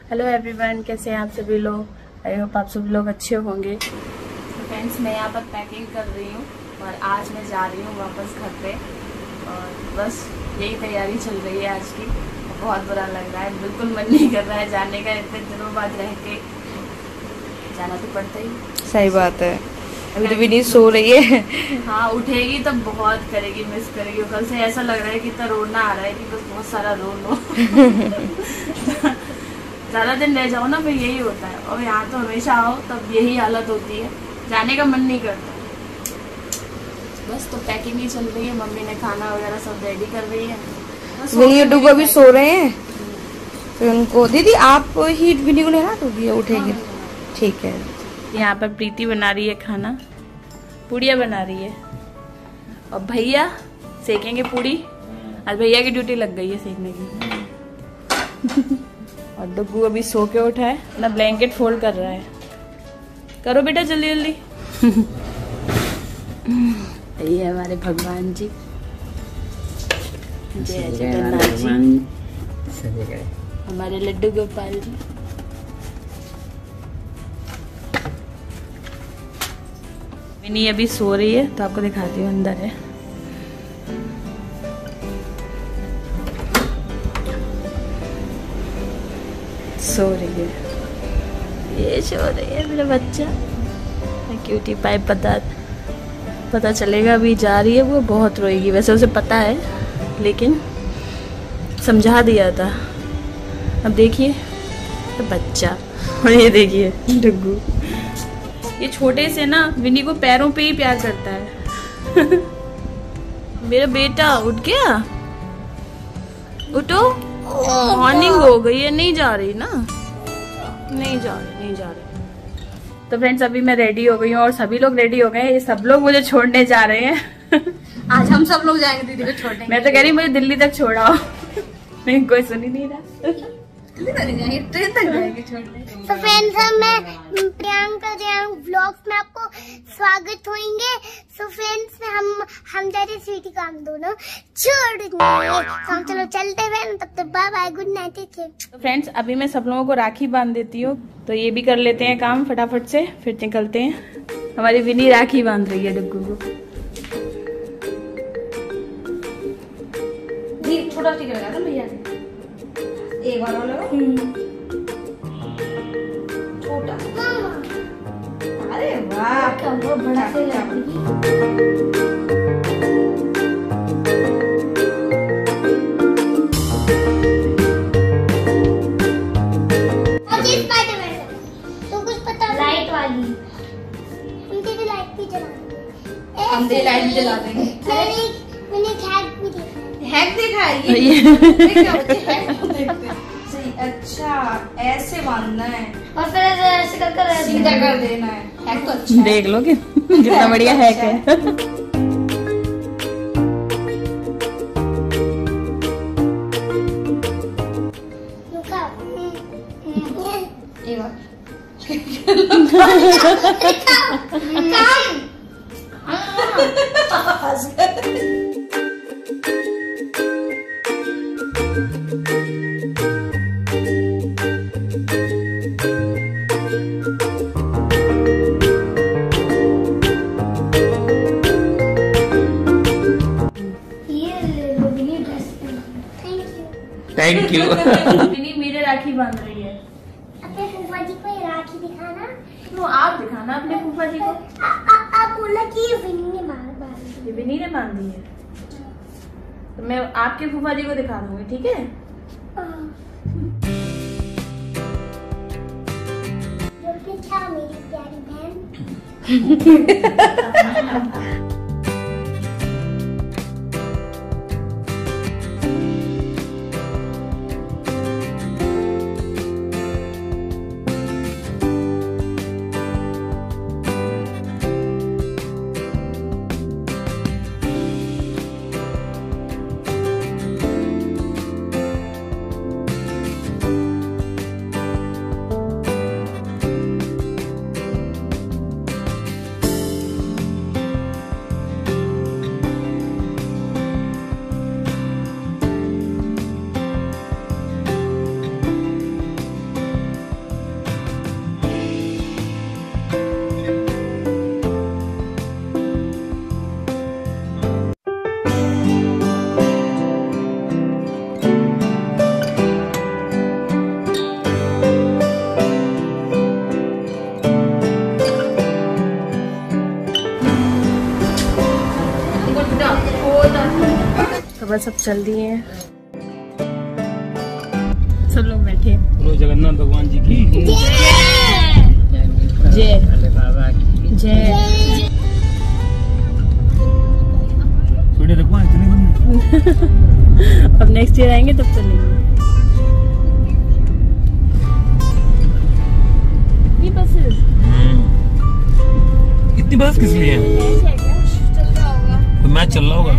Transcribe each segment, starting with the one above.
Hello everyone, कैसे हैं आप सभी लोग। आई होप आप सभी लोग अच्छे होंगे। तो फ्रेंड्स, मैं यहाँ पर पैकिंग कर रही हूँ और आज मैं जा रही हूँ वापस घर पे और बस यही तैयारी चल रही है आज की। बहुत बुरा लग रहा है, बिल्कुल मन नहीं कर रहा है जाने का। इतने दिनों बाद रह के जाना तो पड़ता ही। सही बात है। अभी तो विनी सो रही है। हाँ, उठेगी तब बहुत करेगी, मिस करेगी। कल से ऐसा लग रहा है कि इतना रोना आ रहा है कि बस बहुत सारा रो लो। ज़्यादा दिन रह जाओ ना फिर यही होता है, और यहाँ तो हमेशा आओ तब यही हालत होती है, जाने का मन नहीं करता। बस तो पैकिंग ही चल रही है, मम्मी ने खाना वगैरह सब रेडी कर रही है। विनी डुगू अभी सो रहे हैं, फिर उनको दीदी आप ही विनी को लेना दोगी, उठेगी। ठीक है। यहाँ पर प्रीति बना रही है खाना, पूड़ियाँ बना रही है और भैया सेकेंगे पूड़ी। आज भैया की ड्यूटी लग गई है सेकने की। और डुगू अभी सो के उठा है, अपना ब्लैंकेट फोल्ड कर रहा है। करो बेटा जल्दी जल्दी। ये हमारे भगवान जी, जय जगन्नाथ जी, हमारे लड्डू गोपाल जी। विनी अभी सो रही है तो आपको दिखाती हूँ, अंदर है। सो रही है, ये सो रही है मेरा बच्चा। क्यूटी पाई, पता चलेगा अभी जा रही है। वो बहुत रोएगी, वैसे उसे पता है लेकिन समझा दिया था। अब देखिए तो बच्चा, और ये देखिए डुगू। ये छोटे से ना विनी को पैरों पे ही प्यार करता है। मेरा बेटा उठ गया, उठो। मॉर्निंग हो गई है, नहीं जा रही ना, नहीं जा रही। तो फ्रेंड्स, अभी मैं रेडी हो गई हूँ और सभी लोग रेडी हो गए हैं। ये सब लोग मुझे छोड़ने जा रहे हैं। आज हम सब लोग जाएंगे दीदी को छोड़ने। मैं तो कह रही मुझे दिल्ली तक छोड़ाओ। नहीं, कोई सुन ही नहीं रहा। ट्रेन तक जाएंगे छोड़ने। तो फ्रेंड्स, मैं प्रियंका व्लॉग्स में आपको स्वागत होंगे। सो फ्रेंड्स, हम जा रहे स्वीटी काम दोनों छोड़ने। तो हम चलो चलते हैं, तब तक बाय बाय, गुड नाइट। तो फ्रेंड्स, अभी मैं सब लोगों को राखी बांध देती हूँ, तो ये भी कर लेते हैं काम फटाफट से, फिर निकलते हैं। हमारी विनी राखी बांध रही है डुगू को। छोटा ठीक लगा था भैया ने, एक बार वाला छोटा। अरे वाह, वो बड़ा से तो कुछ पता लाइट वाली, हम तेरी लाइट भी जला देंगे। हम तेरी लाइट भी जला देंगे। मैंने हैक भी देखा है। हैक देखा है ये? सही। अच्छा, ऐसे बांधना है और फिर ऐसे कर सीधा कर देना है। हैक तो अच्छा है। देख लो कितना बढ़िया हैक है। Thank you. विनी मेरे राखी बांध रही है। अपने फूफा जी को ये राखी दिखाना। तो आप दिखाना अपने फूफा जी को। आप बोला कि ये विनी ने बांधी। ये विनी ने बांधी है, तो मैं आपके फूफा जी को दिखा दूंगी, ठीक है? क्या मेरी प्यारी बहन। सब चल दिए हैं, सब लोग बैठे। बोलो जगन्नाथ भगवान जी की जय बाबा की जय। थोड़े रखवा इतने अब नेक्स्ट ईयर आएंगे तब चलेंगे। ये बस इतनी बस किस लिए है? कोई मैच चल रहा होगा।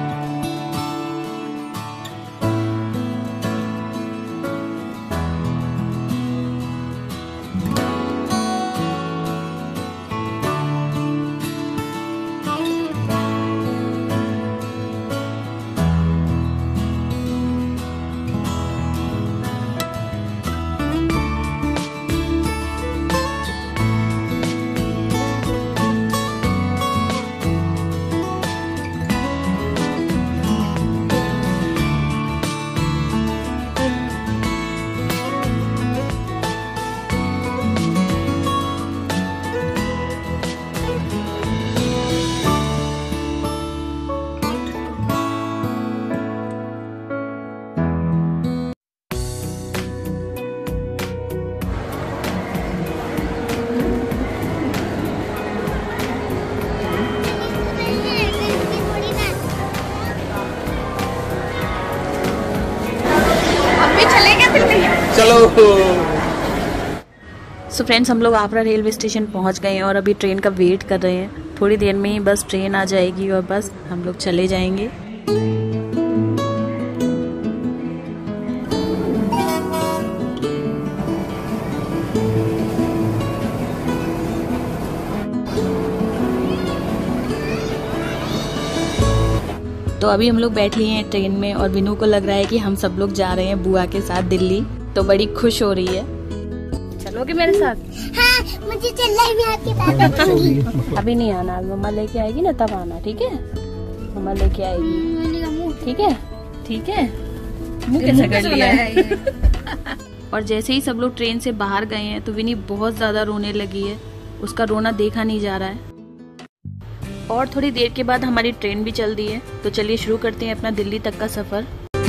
चलो। सो फ्रेंड्स, हम लोग आगरा रेलवे स्टेशन पहुंच गए हैं और अभी ट्रेन का वेट कर रहे हैं। थोड़ी देर में ही बस ट्रेन आ जाएगी और बस हम लोग चले जाएंगे। तो अभी हम लोग बैठ लिए हैं ट्रेन में और विनू को लग रहा है कि हम सब लोग जा रहे हैं बुआ के साथ दिल्ली, तो बड़ी खुश हो रही है। चलोगे मेरे साथ? हाँ, मुझे चलना है, मैं आपके साथ आऊंगी। अभी नहीं आना, मम्मा लेके आएगी ना तब आना, ठीक है? मम्मा लेके आएगी, ठीक है? ठीक है। मुँह कैसे कर लिया है? और जैसे ही सब लोग ट्रेन से बाहर गए हैं तो विनी बहुत ज्यादा रोने लगी है। उसका रोना देखा नहीं जा रहा है। और थोड़ी देर के बाद हमारी ट्रेन भी चल दी है, तो चलिए शुरू करते हैं अपना दिल्ली तक का सफर।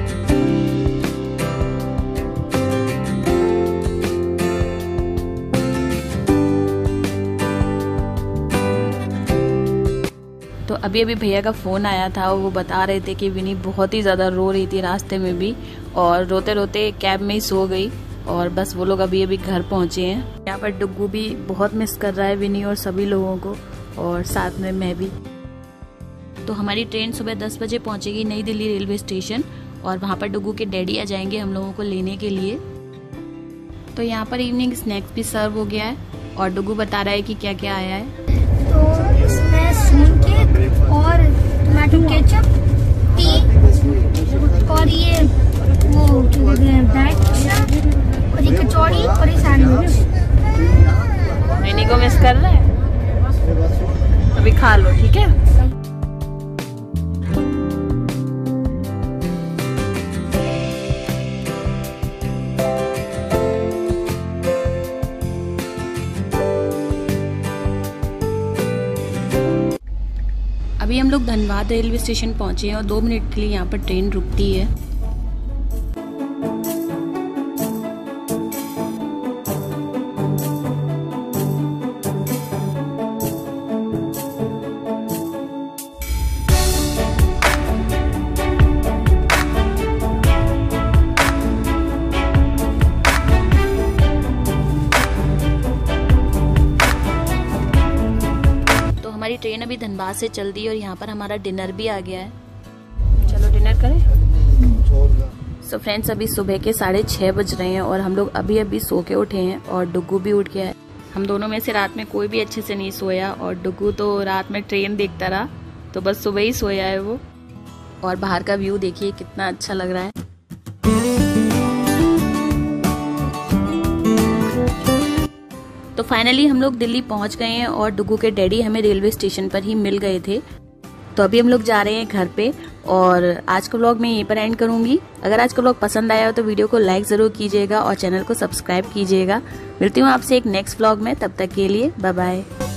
तो अभी अभी भैया का फोन आया था और वो बता रहे थे कि विनी बहुत ही ज्यादा रो रही थी रास्ते में भी, और रोते रोते कैब में ही सो गई। और बस वो लोग अभी अभी घर पहुंचे हैं। यहाँ पर डुग्गू भी बहुत मिस कर रहा है विनी और सभी लोगों को, और साथ में मैं भी। तो हमारी ट्रेन सुबह 10 बजे पहुंचेगी नई दिल्ली रेलवे स्टेशन, और वहां पर डुग्गू के डैडी आ जाएंगे हम लोगों को लेने के लिए। तो यहाँ पर इवनिंग स्नैक्स भी सर्व हो गया है और डुग्गू बता रहा है कि क्या क्या आया है। तो इसमें सून केक और टमाटो केचप, टी और ये वो और ये कचौड़ी और ये सैंडविच। विनी को मिस कर रहा है? अभी खा लो, ठीक है? अभी हम लोग धनबाद रेलवे स्टेशन पहुंचे हैं और 2 मिनट के लिए यहाँ पर ट्रेन रुकती है। हमारी ट्रेन अभी धनबाद से चल दी और यहाँ पर हमारा डिनर भी आ गया है। चलो डिनर करें। सो फ्रेंड्स, अभी सुबह के 6:30 बज रहे हैं और हम लोग अभी अभी सो के उठे हैं और डुग्गू भी उठ गया है। हम दोनों में से रात में कोई भी अच्छे से नहीं सोया और डुग्गू तो रात में ट्रेन देखता रहा, तो बस सुबह ही सोया है वो। और बाहर का व्यू देखिए कितना अच्छा लग रहा है। तो फाइनली हम लोग दिल्ली पहुंच गए हैं और डुग्गू के डैडी हमें रेलवे स्टेशन पर ही मिल गए थे। तो अभी हम लोग जा रहे हैं घर पे और आज का व्लॉग मैं यहीं पर एंड करूंगी। अगर आज का व्लॉग पसंद आया हो तो वीडियो को लाइक जरूर कीजिएगा और चैनल को सब्सक्राइब कीजिएगा। मिलती हूँ आपसे एक नेक्स्ट व्लॉग में, तब तक के लिए बाय बाय।